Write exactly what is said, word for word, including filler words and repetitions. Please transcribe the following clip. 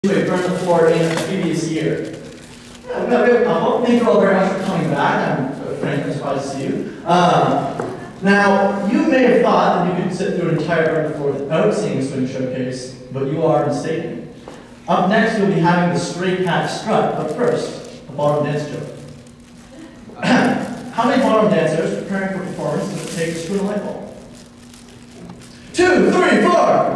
to burn the floor in the previous year. Yeah, we got a real couple. Thank you all very much for coming back. I'm frankly surprised to see you. Uh, now, you may have thought that you could sit through an entire burn the floor without seeing a swing showcase, but you are mistaken. Up next, we'll be having the Stray Cat Strut, but first, a ballroom dance joke. How many ballroom dancers preparing for performance does it take to screw a light bulb? Two, three, four!